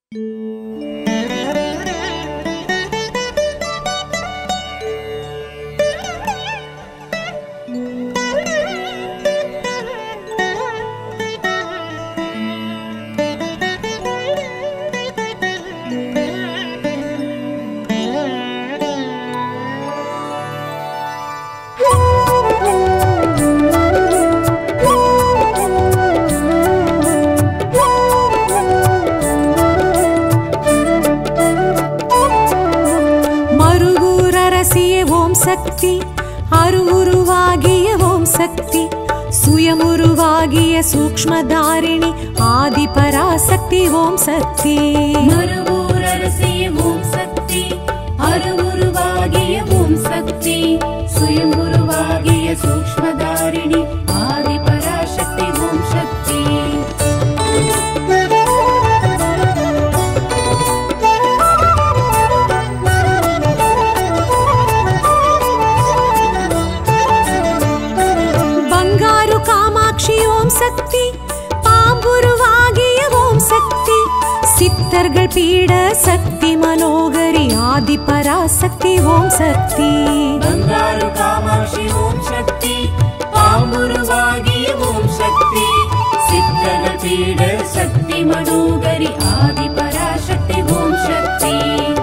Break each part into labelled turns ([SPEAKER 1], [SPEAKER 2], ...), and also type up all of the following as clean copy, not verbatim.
[SPEAKER 1] சக்தி அருவுருவாகிய ஓம் சக்தி சுயமுருவாகிய சூக்ஷ்மதாரிணி ஆதி பராசக்தி ஓம் சக்தி
[SPEAKER 2] மறுவூரரசிய ஓம் சக்தி அருவுருவாகிய ஓம் சக்தி சுயமுருவாகிய சூக்ஷ்மதாரிணி ஆதி பராசக்தி ஓம் சக்தி ஓம் சக்தி பாம்புருவாகிய ஓம் சக்தி சித்தர்கள் பீட சக்தி மனோகரி ஆதி பராசக்தி ஓம் சக்தி பங்காரு காமாட்சி ஓம் சக்தி பாம்புருவாகிய ஓம் சக்தி சித்தர்கள் பீட சக்தி மனோகரி ஆதி பராசக்தி ஓம் சக்தி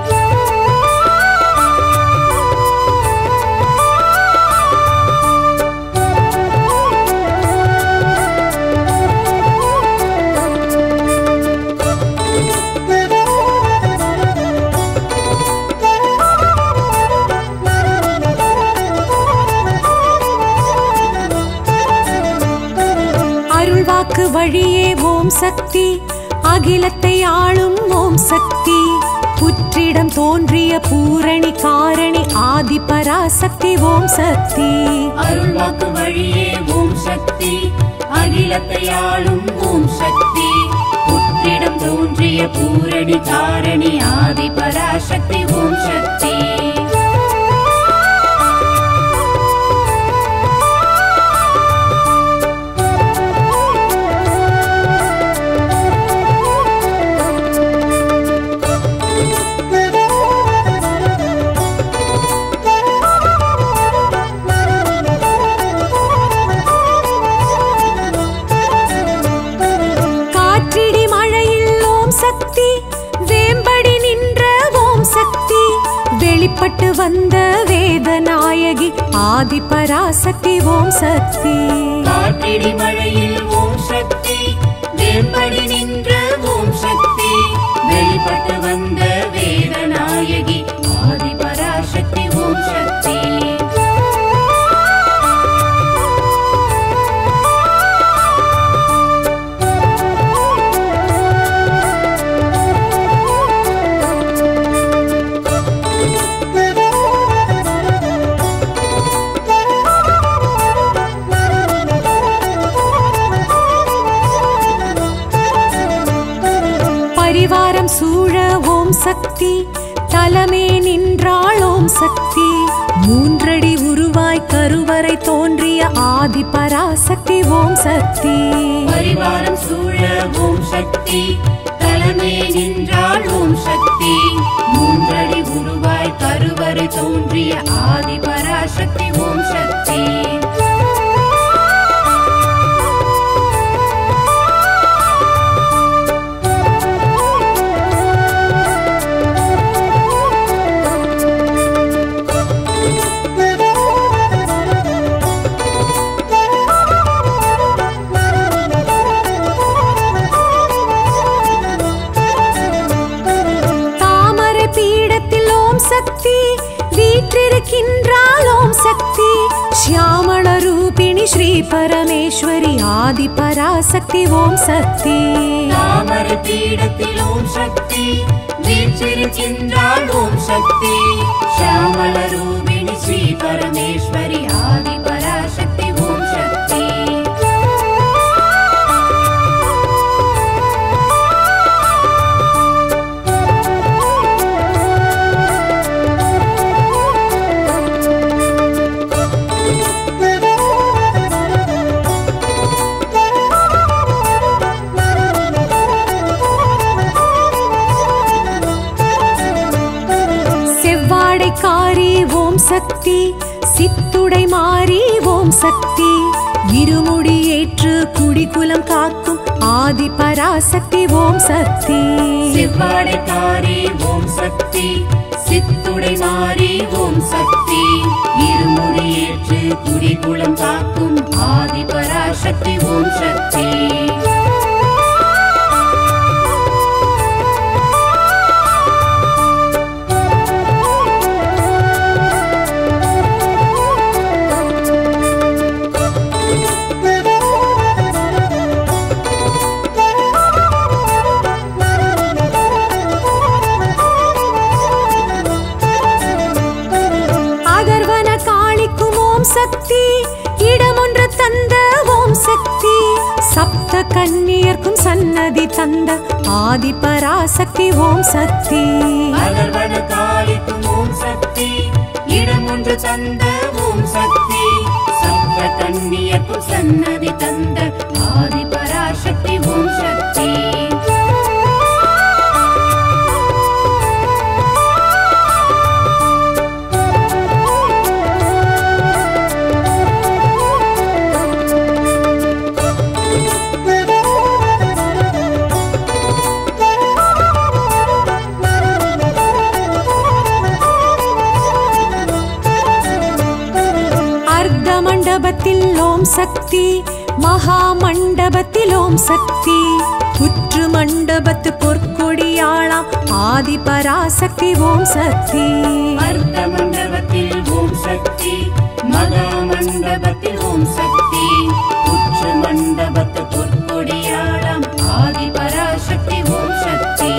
[SPEAKER 1] வழியே ஓம் சக்தி அகிலத்தை ஆளும் ஓம் சக்தி புற்றிடம் தோன்றிய பூரணி காரணி ஆதி பராசக்தி ஓம் சக்தி
[SPEAKER 2] அருள்வாக்கு வழியே ஓம் சக்தி அகிலத்தை ஆளும் ஓம் சக்தி புற்றிடம் தோன்றிய பூரணி காரணி ஆதி பராசக்தி ஓம் சக்தி
[SPEAKER 1] வெளிப்பட்டு வந்த வேதநாயகி ஆதி பராசக்தி ஓம் சக்தி
[SPEAKER 2] காற்றிடி மழையில் ஓம் சக்தி வேம்படி நின்ற ஓம் சக்தி வெளிப்பட்டு வந்த வேதநாயகி ஆதி பராசக்தி ஓம் சக்தி
[SPEAKER 1] பரிவாரம் சூழ ஓம் சக்தி தலமே நின்றாள் ஓம் சக்தி மூன்றடி உருவாய் கருவறை தோன்றிய ஆதி பராசக்தி ஓம் சக்தி
[SPEAKER 2] பரிவாரம் சூழ ஓம் சக்தி தலமே நின்றாள் ஓம் சக்தி மூன்றடி உருவாய் கருவறை தோன்றிய ஆதி பராசக்தி ஓம் சக்தி
[SPEAKER 1] சக்தி வீற்றிருக்கின்றாள் ஓம் சக்தி ஷியாமள ரூபிணி ஸ்ரீ பரமேஸ்வரி ஆதி பராசக்தி ஓம் சக்தி
[SPEAKER 2] தாமரை பீடத்தில் ஓம் சக்தி வீற்றிருக்கின்றாள் ஓம் சக்தி ஷியாமள ரூபிணி ஸ்ரீ பரமேஸ்வரி ஆதி பராசக்தி ஓம் சக்தி
[SPEAKER 1] ஓம் சக்தி சித்துடை மாறி ஓம் சக்தி இருமுடி ஏற்று குடிகுலம் காக்கும் ஆதி பராசக்தி ஓம் சக்தி
[SPEAKER 2] செவ்வாடைக்காரி ஓம் சக்தி சித்துடை மாறி ஓம் சக்தி இருமுடி ஏற்று குடிகுலம் காக்கும் ஆதி பராசக்தி ஓம் சக்தி
[SPEAKER 1] சக்தி இடமொன்று தந்த ஓம் சக்தி சப்த கன்னியர்க்கும் சன்னதி தந்த ஆதி பராசக்தி ஓம் சக்தி
[SPEAKER 2] அகர்வன காளிக்கும் ஓம் சக்தி இடமொன்று தந்த ஓம் சக்தி சப்த கன்னியர்க்கும் சன்னதி தந்த ஆதி பராசக்தி ஓம் சக்தி
[SPEAKER 1] ஓம் சக்தி மகா மண்டபத்தில் ஓம் சக்தி புற்று மண்டபத்து பொற்கொடியாளாம் ஆதி பராசக்தி ஓம் சக்தி
[SPEAKER 2] அர்த்த மண்டபத்தில் ஓம் சக்தி மகா மண்டபத்தில் ஓம் சக்தி புற்று மண்டபத்து பொற்கொடியாளாம் ஆதி பராசக்தி ஓம் சக்தி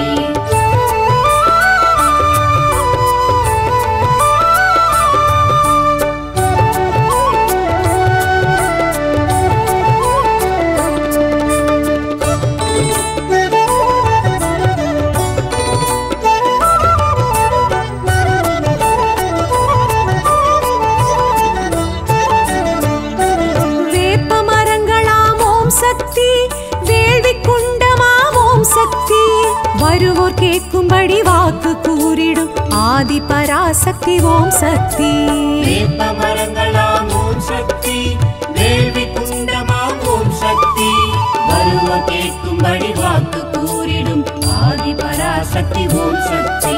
[SPEAKER 1] வருவோர் கேட்கும்படி வாக்கு கூறிடும் ஆதி பராசக்தி ஓம் சக்தி
[SPEAKER 2] வேப்ப மரங்களாம் ஓம் சக்தி வேள்வி குண்டமாம் ஓம் சக்தி வருவோர் கேட்கும்படி வாக்கு கூறிடும் ஆதி பராசக்தி ஓம் சக்தி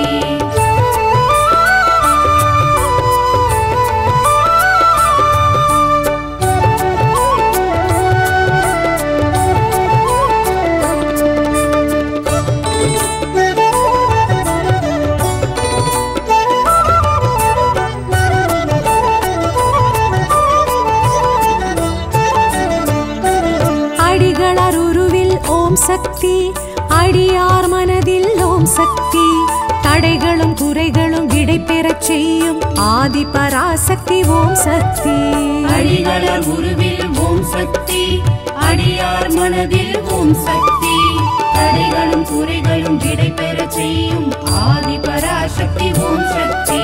[SPEAKER 1] ஓம் சக்தி அடியார் மனதில் ஓம் சக்தி தடைகளும் குறைகளும் விடை பெறச் செய்யும் ஆதி பராசக்தி ஓம் சக்தி
[SPEAKER 2] அடிகளர் உருவில் ஓம் சக்தி அடியார் மனதில் ஓம் சக்தி தடைகளும் குறைகளும் விடை பெறச் செய்யும் ஆதி பராசக்தி ஓம் சக்தி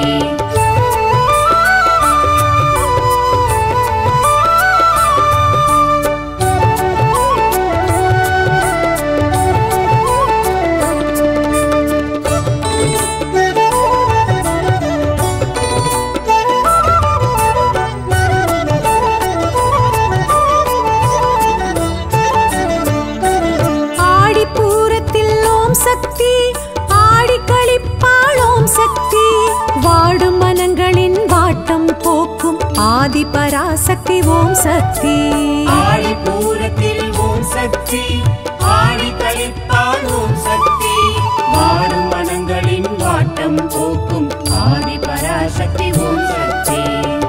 [SPEAKER 1] சக்தி ஆடி களிப்பாள் ஓம் சக்தி வாடும் மனங்களின் வாட்டம் போக்கும் ஆதி பராசக்தி ஓம் சக்தி
[SPEAKER 2] ஆடி பூரத்தில் ஓம் சக்தி ஆடி களிப்பாள் ஓம் சக்தி வாடும் மனங்களின் வாட்டம் போக்கும் ஆதி பராசக்தி ஓம் சக்தி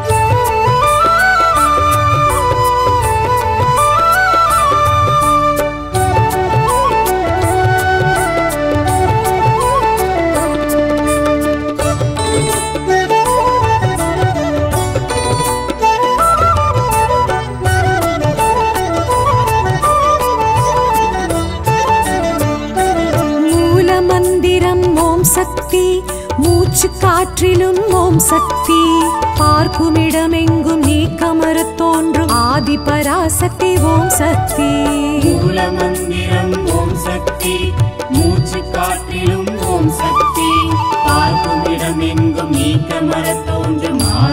[SPEAKER 1] சக்தி மூச்சு காற்றிலும் ஓம் சக்தி பார்க்குமிடமெங்கும் நீக்கமர தோன்றும் ஆதி பராசக்தி ஓம் சக்தி
[SPEAKER 2] மூல மந்திரம் ஓம் சக்தி மூச்சு காற்றிலும் ஓம் சக்தி பார்க்குமிடமெங்கும் நீக்கமர தோன்றும்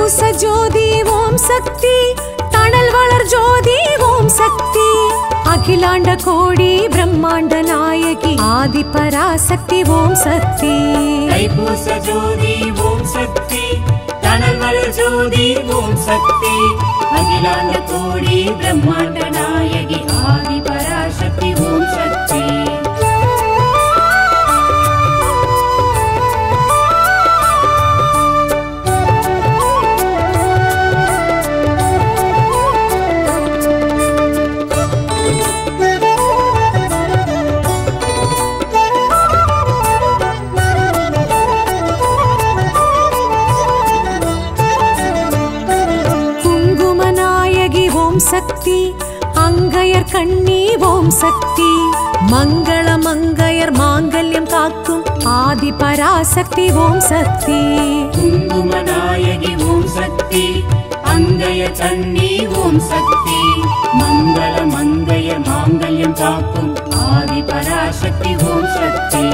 [SPEAKER 1] தைப்பூச ஜோதி ஓம் சக்தி தணல் வளர் ஜோதி ஓம் சக்தி அகிலாண்ட கோடி பிரம்மாண்ட நாயகி ஆதி பராசக்தி ஓம் சக்தி
[SPEAKER 2] தைப்பூச ஜோதி ஓம் சக்தி தணல் வளர் ஜோதி ஓம் சக்தி அகிலாண்ட கோடி பிரம்மாண்ட நாயகி ஆதி பராசக்தி ஓம் சக்தி
[SPEAKER 1] சக்தி அங்கையர் கண்ணி ஓம் சக்தி மங்கள மங்கையர் மாங்கல்யம் காக்கும் ஆதி பராசக்தி ஓம் சக்தி
[SPEAKER 2] குங்குமநாயகி ஓம் சக்தி அங்கையர் கண்ணி ஓம் சக்தி மங்கள மங்கையர் மாங்கல்யம் காக்கும் ஆதி பராசக்தி ஓம் சக்தி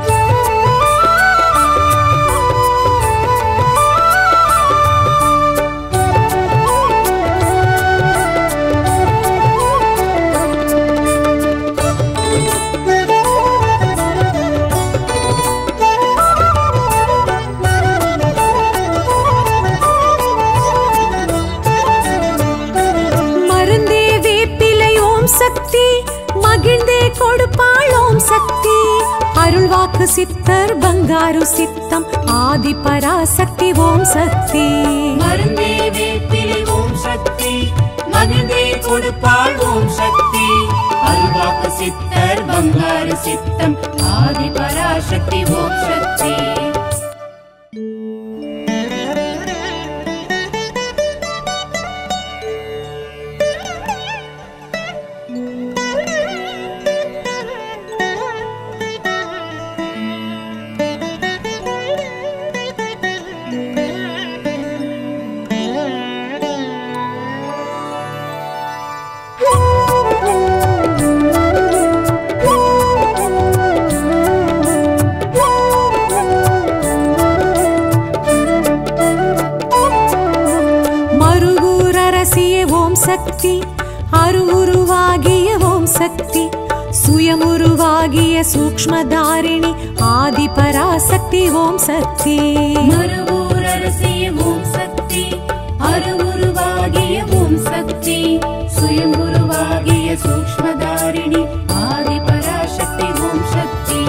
[SPEAKER 1] மகிழ்ந்தே கொடுப்பாள் ஓம் சக்தி அருள்வாக்கு சித்தர் பங்காரு சித்தம் ஆதி பராசக்தி ஓம் சக்தி
[SPEAKER 2] மருந்தே வேப்பிலை ஓம் சக்தி மகிழ்ந்தே கொடுப்பாள் ஓம் சக்தி அருள்வாக்கு சித்தர் பங்காரு சித்தம் ஆதி பராசக்தி ஓம் சக்தி
[SPEAKER 1] சக்தி அருவுருவாகிய ஓம் சக்தி சுயமுருவாகிய சூக்ஷ்மதாரிணி ஆதி பராசக்தி ஓம் சக்தி
[SPEAKER 2] மருவூரரசிய ஓம் சக்தி அருவுருவாகிய ஓம் சக்தி சுயமுருவாகிய சூக்ஷ்மதாரிணி ஆதி பராசக்தி ஓம் சக்தி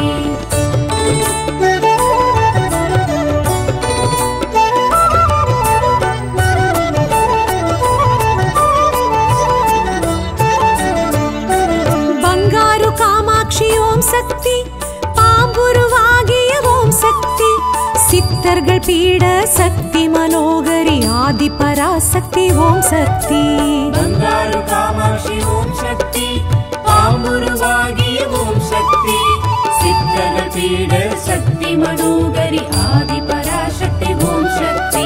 [SPEAKER 2] ஓம் சக்தி பாம்புருவாகிய ஓம் சக்தி சித்தர்கள் பீட சக்தி மனோகரி ஆதி பராசக்தி ஓம் சக்தி பங்காரு காமாட்சி ஓம் சக்தி பாம்புருவாகிய ஓம் சக்தி சித்தர்கள் பீட சக்தி மனோகரி ஆதி பராசக்தி ஓம் சக்தி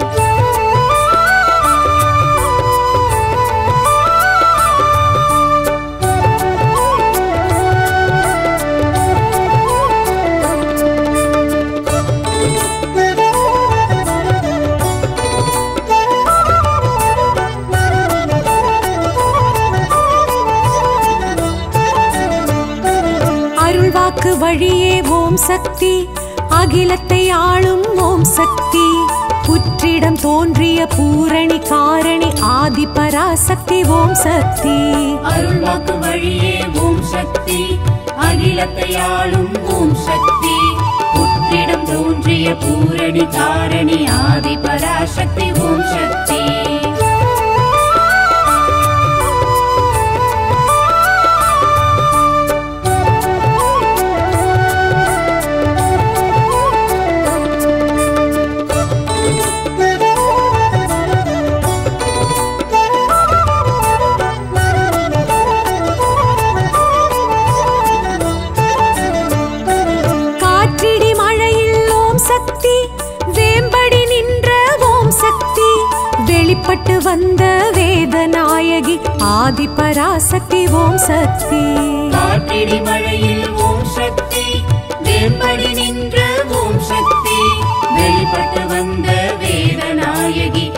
[SPEAKER 1] வாக்கு வழியே ஓம் சக்தி அகிலத்தை ஆளும் ஓம் சக்தி புற்றிடம் தோன்றிய பூரணி காரணி ஆதி பராசக்தி ஓம் சக்தி
[SPEAKER 2] அருள்வாக்கு வழியே ஓம் சக்தி அகிலத்தை ஆளும் ஓம் சக்தி புற்றிடம் தோன்றிய பூரணி காரணி ஆதி பராசக்தி ஓம் சக்தி
[SPEAKER 1] வெளிப்பட்டு வந்த வேதநாயகி ஆதி பராசக்தி ஓம் சக்தி
[SPEAKER 2] காற்றிடி மழையில் ஓம் சக்தி வேம்படி நின்ற ஓம் சக்தி வெளிப்பட்டு வந்த வேதநாயகி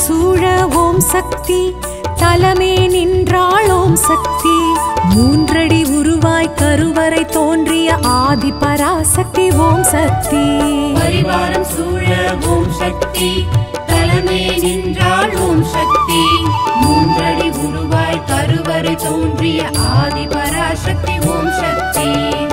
[SPEAKER 1] சூழ ஓம் சக்தி தலமே நின்றாள் ஓம் சக்தி மூன்றடி உருவாய் கருவறை தோன்றிய ஆதி பராசக்தி ஓம் சக்தி
[SPEAKER 2] பரிவாரம் சூழ ஓம் சக்தி தலமே நின்றாள் ஓம் சக்தி மூன்றடி உருவாய் கருவறை தோன்றிய ஆதி பராசக்தி ஓம் சக்தி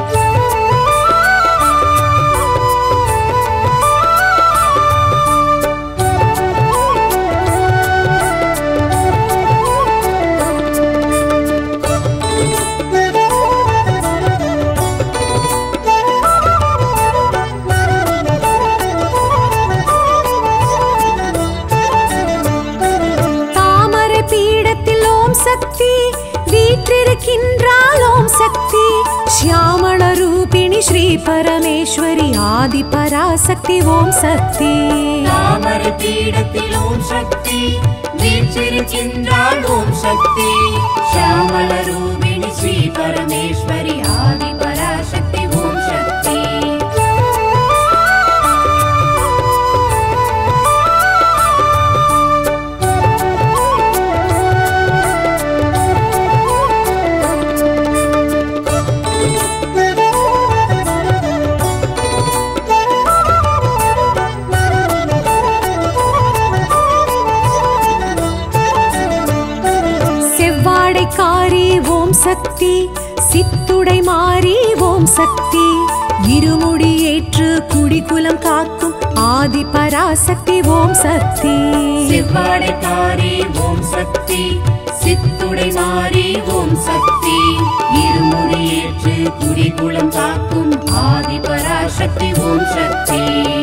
[SPEAKER 1] சக்தி வீற்றிருக்கின்றாள் ஓம் சக்தி ஷியாமள ரூபிணி ஸ்ரீ பரமேஸ்வரி ஆதி பராசக்தி ஓம் சக்தி
[SPEAKER 2] தாமரை பீடத்தில் ஓம் சக்தி வீற்றிருக்கின்றாள் ஓம் சக்தி ஷியாமள ரூபிணி ஸ்ரீ பரமேஸ்வரி ஆதி பராசக்தி ஓம் சக்தி
[SPEAKER 1] ஓம் சக்தி சித்துடை மாறி ஓம் சக்தி இருமுடி ஏற்று குடிகுலம் காக்கும் ஆதி பராசக்தி ஓம் சக்தி
[SPEAKER 2] செவ்வாடைக்காரி ஓம் சக்தி சித்துடை மாறி ஓம் சக்தி இருமுடி ஏற்று குடிகுலம் காக்கும் ஆதி பராசக்தி ஓம் சக்தி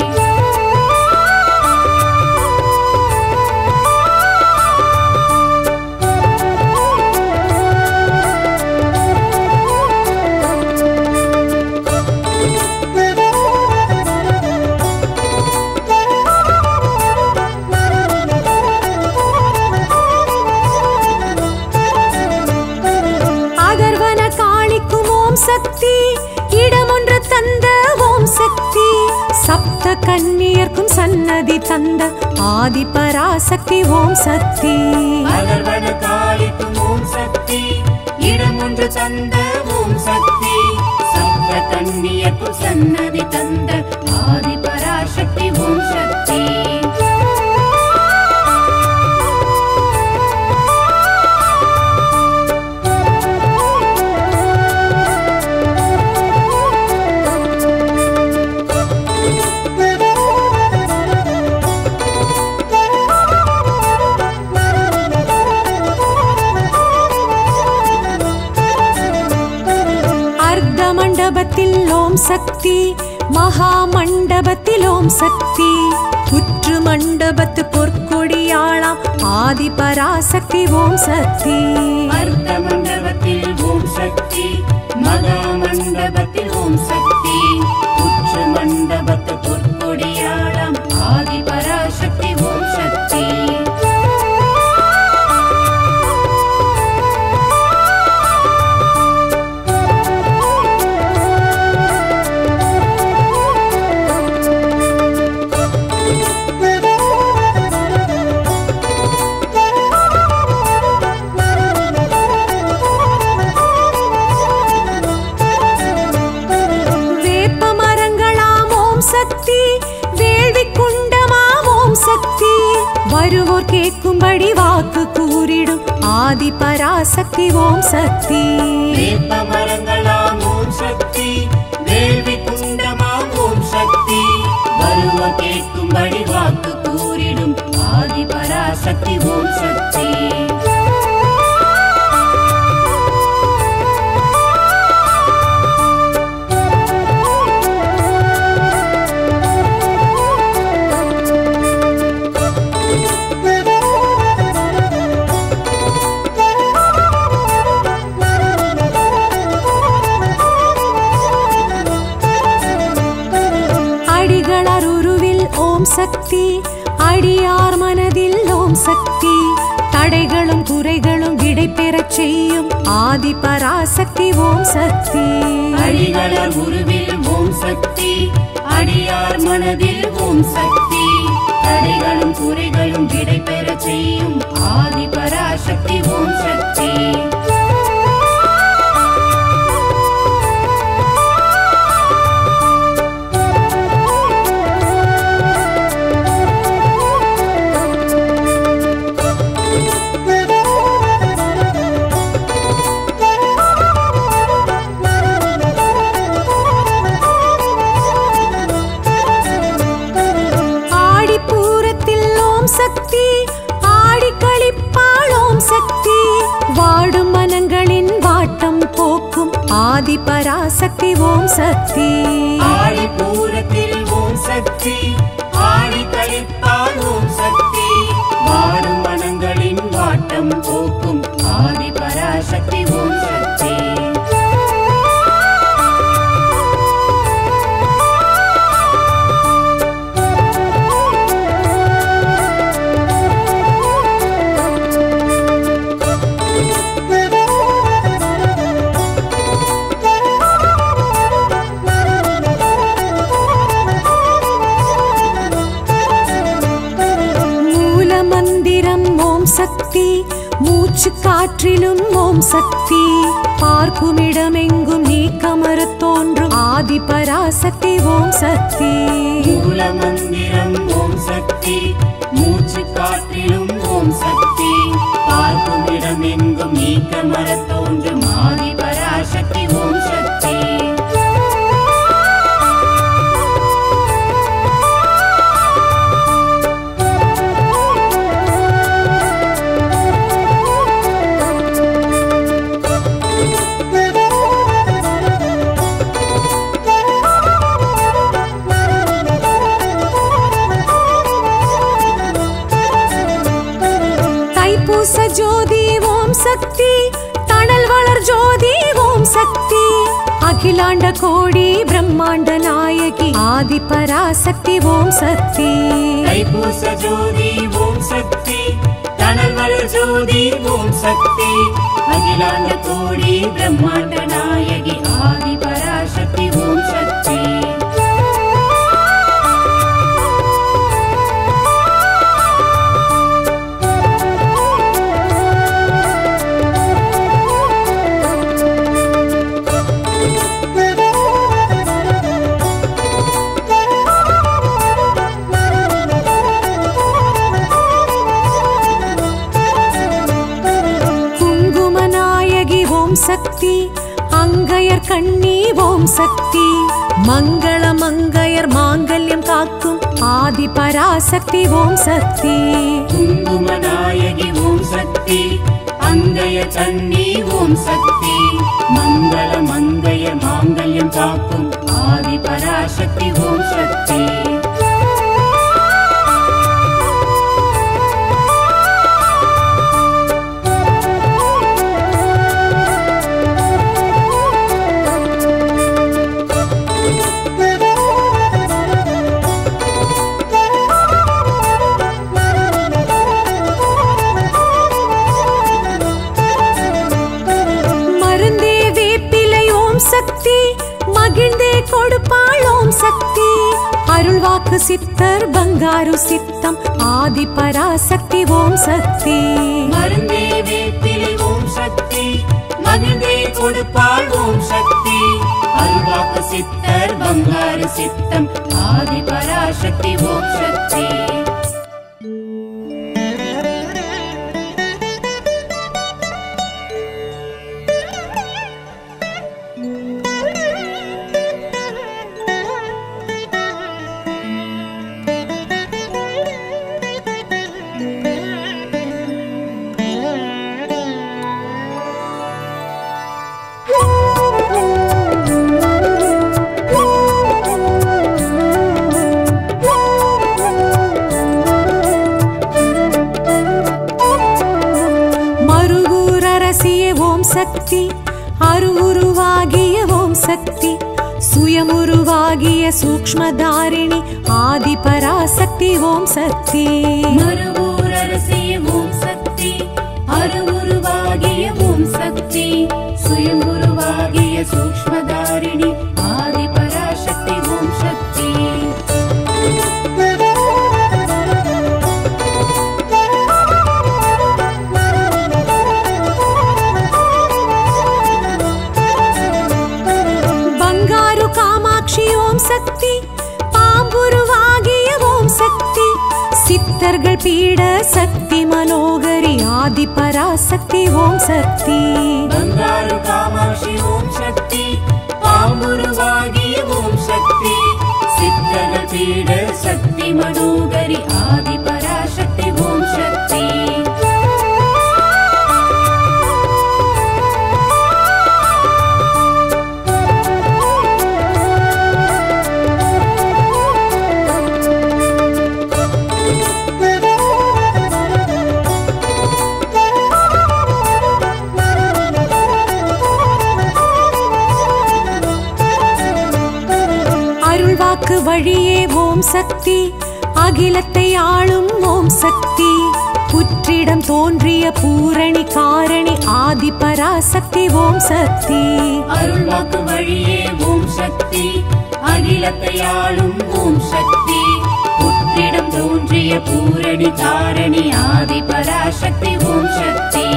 [SPEAKER 1] சக்தி இடமொன்று தந்த ஓம் சக்தி சப்த கன்னியர்க்கும் சன்னதி தந்த ஆதி பராசக்தி ஓம் சக்தி
[SPEAKER 2] அகர்வன காளிக்கும் ஓம் சக்தி இடமொன்று தந்த ஓம் சக்தி சப்த கன்னியர்க்கும் சன்னதி தந்த ஆதி பராசக்தி ஓம் சக்தி
[SPEAKER 1] ஓம் சக்தி மகா மண்டபத்தில் ஓம் சக்தி புற்று மண்டபத்து பொற்கொடியாளாம் ஆதி பராசக்தி ஓம் சக்தி
[SPEAKER 2] அர்த்த மண்டபத்தில் ஓம் சக்தி மகா மண்டபத்தில் ஓம் சக்தி புற்று மண்டபத்து பொற்கொடியாளாம் ஆதி பராசக்தி ஓம் சக்தி
[SPEAKER 1] வருவோர் கேட்கும்படி வாக்கு கூறிடும் ஆதி பராசக்தி ஓம் சக்தி
[SPEAKER 2] வேப்ப மரங்களாம் ஓம் சக்தி வேள்வி குண்டமாம் ஓம் சக்தி வருவோர் கேட்கும்படி வாக்கு கூறிடும் ஆதி பராசக்தி ஓம் சக்தி
[SPEAKER 1] சக்தி அடியார் மனதில் ஓம் சக்தி தடைகளும் குறைகளும் விடை பெறச் செய்யும் ஆதி பராசக்தி ஓம் சக்தி
[SPEAKER 2] அடிகளர் உருவில் ஓம் சக்தி அடியார் மனதில் ஓம் சக்தி தடைகளும் குறைகளும் விடை பெற செய்யும் ஆதி பராசக்தி ஓம் சக்தி.
[SPEAKER 1] சக்தி ஆடி களிப்பாள் ஓம் சக்தி வாடும் மனங்களின் வாட்டம் போக்கும் ஆதி பராசக்தி ஓம் சக்தி.
[SPEAKER 2] ஆடி பூரத்தில் ஓம் சக்தி ஆடி களிப்பாள் ஓம் சக்தி வாடும் மனங்களின் வாட்டம் போக்கும் ஆதி பராசக்தி ஓம் சக்தி.
[SPEAKER 1] சக்தி மூச்சு காற்றிலும் ஓம் சக்தி பார்க்குமிடமெங்கும் நீக்கமறு தோன்றும் ஆதி பராசக்தி ஓம் சக்தி.
[SPEAKER 2] மூல மந்திரம் ஓம் சக்தி மூச்சு காற்றிலும் ஓம் சக்தி பார்க்குமிடமெங்கும் நீக்கமறு தோன்றும் ஆதி பராசக்தி ஓம் சக்தி.
[SPEAKER 1] ஜோதி ஓம் சக்தி தணல் வளர் ஜோதி ஓம் சக்தி அகிலாண்ட கோடி பிரம்மாண்ட நாயகி ஆதி பராசக்தி ஓம் சக்தி.
[SPEAKER 2] தைப்பூச ஜோதி ஓம் சக்தி தணல் வளர் ஜோதி ஓம் சக்தி அகிலாண்ட கோடி பிரம்மாண்ட நாயகி ஆதி பராசக்தி ஓம் சக்தி.
[SPEAKER 1] சக்தி அங்கையர் கண்ணி ஓம் சக்தி மங்கள மங்கையர் மாங்கல்யம் காக்கும் ஆதி பராசக்தி ஓம் சக்தி.
[SPEAKER 2] குங்குமநாயகி ஓம் சக்தி அங்கைய கண்ணி ஓம் சக்தி மங்கள மங்கையர் மாங்கல்யம் காக்கும் ஆதி பராசக்தி ஓம் சக்தி.
[SPEAKER 1] மகிழ்ந்தே கொடுப்பாள் ஓம் சக்தி அருள்வாக்கு சித்தர் பங்காரு சித்தம் ஆதி பராசக்தி ஓம் சக்தி.
[SPEAKER 2] மருந்தே வேப்பிலை ஓம் சக்தி மகிழ்ந்தே கொடுப்பாள் ஓம் சக்தி அருள்வாக்கு சித்தர் பங்காரு சித்தம் ஆதி பராசக்தி ஓம் சக்தி.
[SPEAKER 1] சக்தி அருவுருவாகிய ஓம் சக்தி சுயமுருவாகிய சூக்ஷ்மதாரிணி ஆதி பராசக்தி ஓம் சக்தி.
[SPEAKER 2] மருவூரரசிய ஓம் சக்தி அருவுருவாகிய ஓம் சக்தி சுயமுருவாகிய சூக்ஷ்மதாரிணி ஆதி பராசக்தி ஓம் சக்தி.
[SPEAKER 1] பக்தர்கள் பீட சக்தி மனோகரி ஆதி பராசக்தி ஓம் சக்தி.
[SPEAKER 2] ಬಂಗಾರು ಕಾಮಾಕ್ಷಿ ಓಂ ಶಕ್ತಿ ಪಾಂಬುರುವಾಗಿ ಓಂ ಶಕ್ತಿ ಸಿದ್ಧಗಳ ಪೀಡ ಶಕ್ತಿ ಮನೋಗರಿ ಆದಿ ಪರಾಶಕ್ತಿ ಓಂ ಶಕ್ತಿ.
[SPEAKER 1] அருள்வாக்கு வழியே ஓம் சக்தி அகிலத்தை ஆளும் ஓம் சக்தி புற்றிடம் தோன்றிய பூரணி காரணி ஆதி பராசக்தி ஓம் சக்தி.
[SPEAKER 2] அருள்வாக்கு வழியே ஓம் சக்தி அகிலத்தை ஆளும் ஓம் சக்தி புற்றிடம் தோன்றிய பூரணி காரணி ஆதி பராசக்தி ஓம் சக்தி.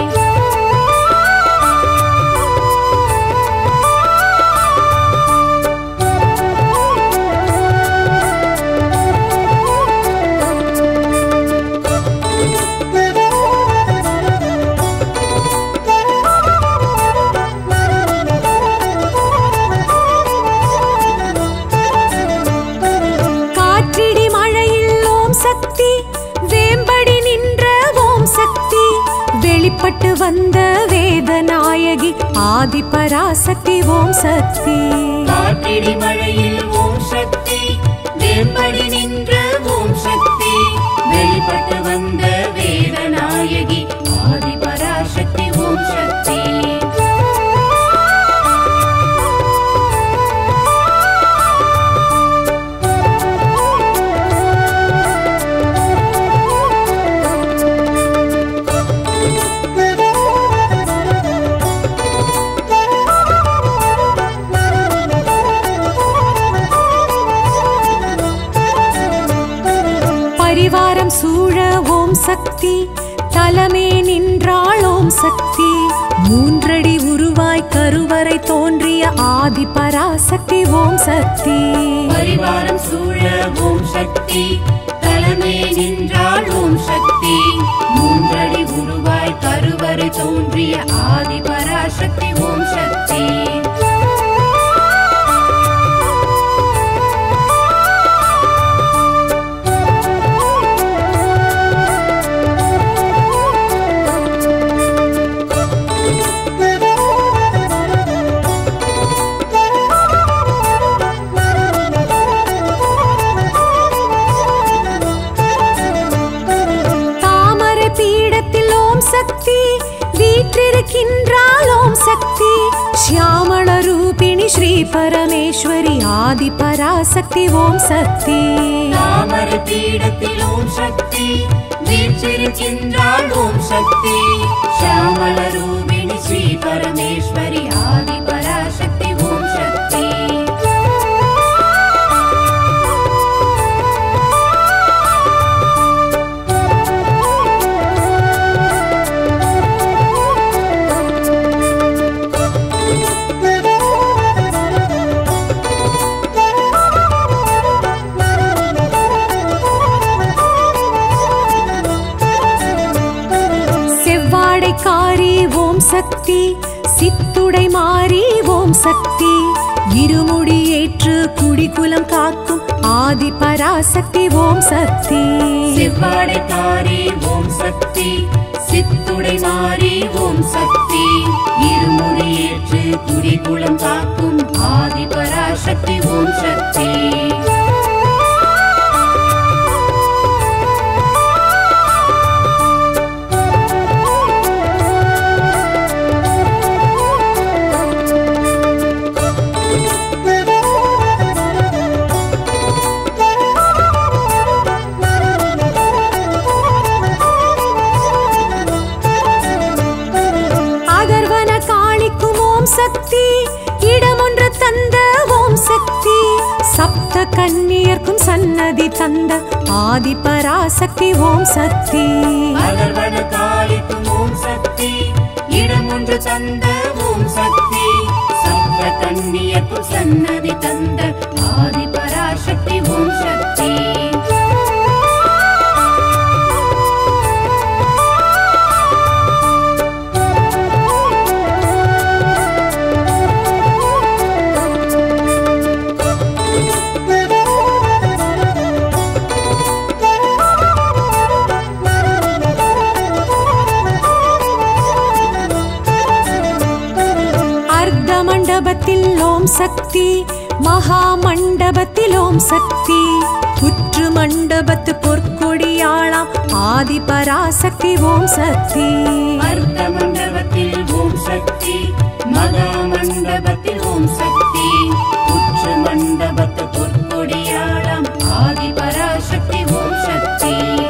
[SPEAKER 1] வெளிப்பட்டு வந்த வேதநாயகி ஆதி பராசக்தி ஓம் சக்தி.
[SPEAKER 2] காற்றிடி மழையில் ஓம் சக்தி வேம்படி நின்ற ஓம் சக்தி வெளிப்பட்டு வந்த வேதநாயகி ஆதி பராசக்தி ஓம் சக்தி.
[SPEAKER 1] பரிவாரம் சூழ ஓம் சக்தி தலமே நின்றாள் ஓம் சக்தி மூன்றடி உருவாய் கருவறை தோன்றிய ஆதி பராசக்தி ஓம் சக்தி.
[SPEAKER 2] பரிவாரம் சூழ ஓம் சக்தி தலமே நின்றாள் ஓம் சக்தி மூன்றடி உருவாய் கருவறை தோன்றிய ஆதி பராசக்தி ஓம் சக்தி.
[SPEAKER 1] சக்தி வீற்றிருக்கின்றாள் ஓம் சக்தி ஷியாமள ரூபிணி ஸ்ரீ பரமேஸ்வரி ஆதி பராசக்தி ஓம் சக்தி.
[SPEAKER 2] தாமரை பீடத்தில் ஓம் சக்தி வீற்றிருக்கின்றாள் ஓம் சக்தி ஷியாமள ரூபிணி ஸ்ரீ பரமேஸ்வரி ஆதி பராசக்தி ஓம் சக்தி.
[SPEAKER 1] காரி ஓம் சக்தி சித்துடை மாறி ஓம் சக்தி இருமுடி ஏற்று குடிகுலம் காக்கும் ஆதி பராசக்தி ஓம் சக்தி.
[SPEAKER 2] செவ்வாடை காரி ஓம் சக்தி சித்துடை மாறி ஓம் சக்தி இருமுடி ஏற்று குடிகுலம் காக்கும் ஆதி பராசக்தி ஓம் சக்தி.
[SPEAKER 1] சக்தி இடமொன்று தந்த ஓம் சக்தி சப்த கன்னியர்க்கும் சன்னதி தந்த ஆதி பராசக்தி ஓம் சக்தி.
[SPEAKER 2] அகர்வன காளிக்கும் ஓம் சக்தி இடமொன்று தந்த ஓம் சக்தி சப்த கன்னியர்க்கும் சன்னதி தந்த ஆதி பராசக்தி ஓம் சக்தி.
[SPEAKER 1] மண்டபத்தில் ஓம் சக்தி, மகா மண்டபத்தில் ஓம் சக்தி, புற்று மண்டபத்து பொற்கொடியாளாம் ஆதி பராசக்தி ஓம் சக்தி.
[SPEAKER 2] அர்த்த மண்டபத்தில் ஓம் சக்தி, மகா மண்டபத்தில் ஓம் சக்தி, புற்று மண்டபத்து பொற்கொடியாளாம் ஆதி பராசக்தி ஓம் சக்தி.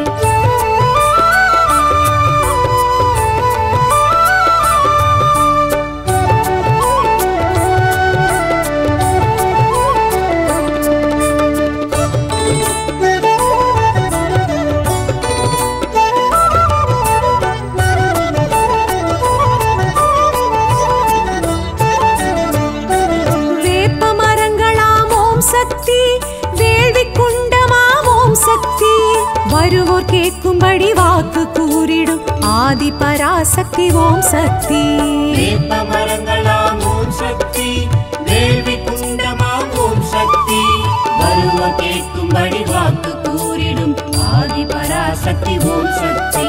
[SPEAKER 1] வருவோர் கேட்கும்படி வாக்கு கூறிடும் ஆதி பராசக்தி ஓம் சக்தி.
[SPEAKER 2] வேப்ப மரங்களாம் ஓம் சக்தி, வேள்வி குண்டமாம் ஓம் சக்தி, வருவோர் கேட்கும்படி வாக்கு கூறிடும் ஆதி பராசக்தி ஓம் சக்தி.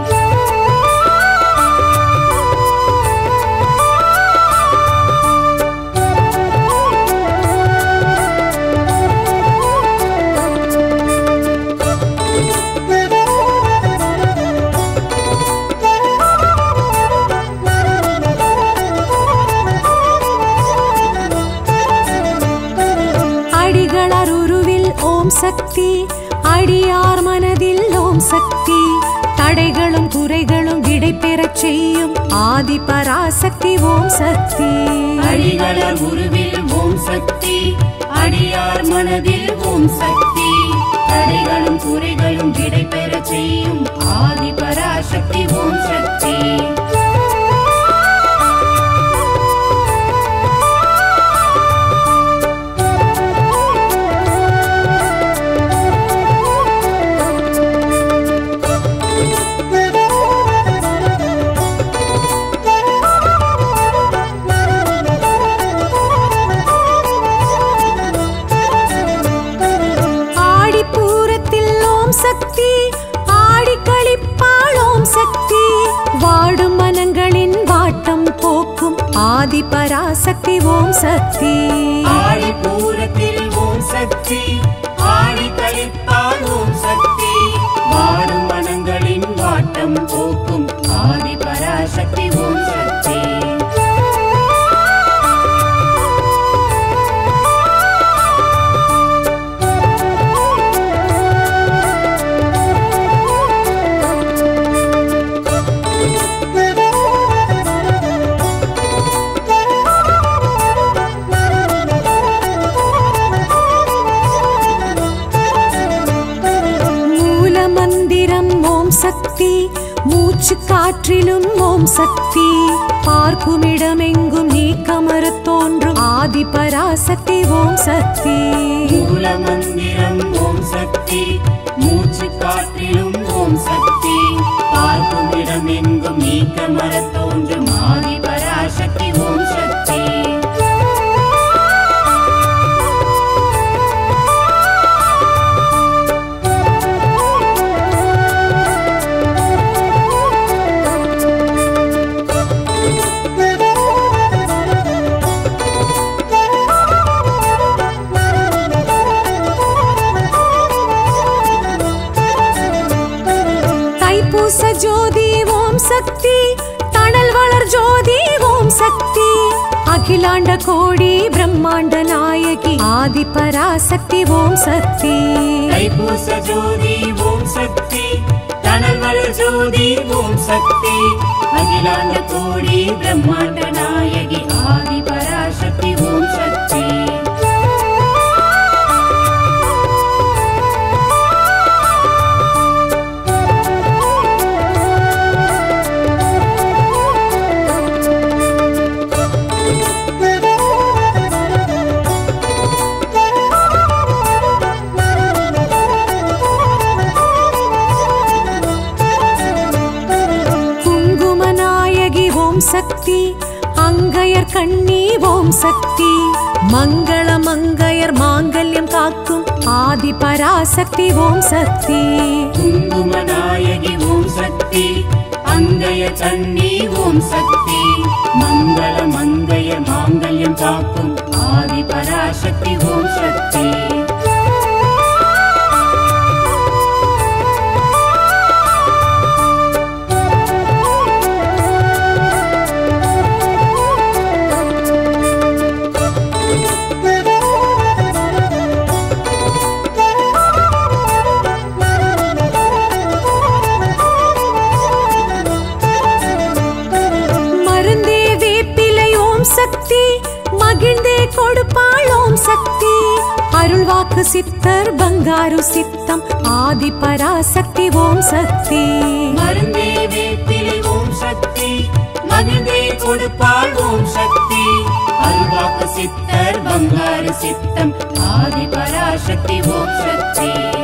[SPEAKER 1] சக்தி, அடியார் மனதில் ஓம் சக்தி, தடைகளும் குறைகளும் விடை பெறச் செய்யும் ஆதி பராசக்தி ஓம் சக்தி.
[SPEAKER 2] அடிகளர் உருவில் ஓம் சக்தி, அடியார் மனதில் ஓம் சக்தி, தடைகளும் குறைகளும் விடை பெறச் செய்யும் ஆதி பராசக்தி ஓம் சக்தி.
[SPEAKER 1] வாடும் மனங்களின் வாட்டம் போக்கும் ஆதி பராசக்தி ஓம் சக்தி.
[SPEAKER 2] ஆடிப்பூரத்தில் ஓம் சக்தி, ஆடி கழிப்பால் ஓம் சக்தி, வாடும் மனங்களின் வாட்டம் போக்கும் ஆதி பராசக்தி ஓம் சக்தி.
[SPEAKER 1] சக்தி, மூச்சு காற்றிலும் ஓம் சக்தி, பார்க்குமிடமெங்கும் நீக்கமறு தோன்றும் ஆதி பராசக்தி ஓம் சக்தி.
[SPEAKER 2] மூல மந்திரம் ஓம் சக்தி, மூச்சு காற்றிலும் ஓம் சக்தி, பார்க்குமிடமெங்கும் நீக்கமறு தோன்றும் ஆதி பராசக்தி ஓம் சக்தி.
[SPEAKER 1] ஜோதி ஓம் சக்தி, தணல் வளர் ஜோதி ஓம் சக்தி, அகிலாண்ட கோடி பிரம்மாண்ட நாயகி ஆதி பராசக்தி ஓம் சக்தி.
[SPEAKER 2] தைப்பூச ஜோதி ஓம் சக்தி, தணல் வளர் ஜோதி ஓம் சக்தி, அகிலாண்ட கோடி பிரம்மாண்ட நாயகி ஆதி பராசக்தி ஓம் சக்தி.
[SPEAKER 1] சக்தி, அங்கையர் கண்ணி ஓம் சக்தி, மங்கள மங்கையர் மாங்கல்யம் காக்கும் ஆதி பராசக்தி ஓம் சக்தி.
[SPEAKER 2] குங்குமநாயகி ஓம் சக்தி, அங்கைய கண்ணி ஓம் சக்தி, மங்கள மங்கையர் மாங்கல்யம் காரியம் காக்கும் ஆதி பராசக்தி ஓம் சக்தி.
[SPEAKER 1] சக்தி மகிழ்ந்தே கொடுப்பாள் ஓம் சக்தி. அருள்வாக்கு சித்தர் பங்காரு சித்தம் ஆதி பராசக்தி ஓம் சக்தி.
[SPEAKER 2] மருந்தே வேப்பிலை ஓம் சக்தி மகிழ்ந்தே கொடுப்பாள் ஓம் சக்தி. அருள்வாக்கு சித்தர் பங்காரு சித்தம் ஆதி பராசக்தி ஓம் சக்தி.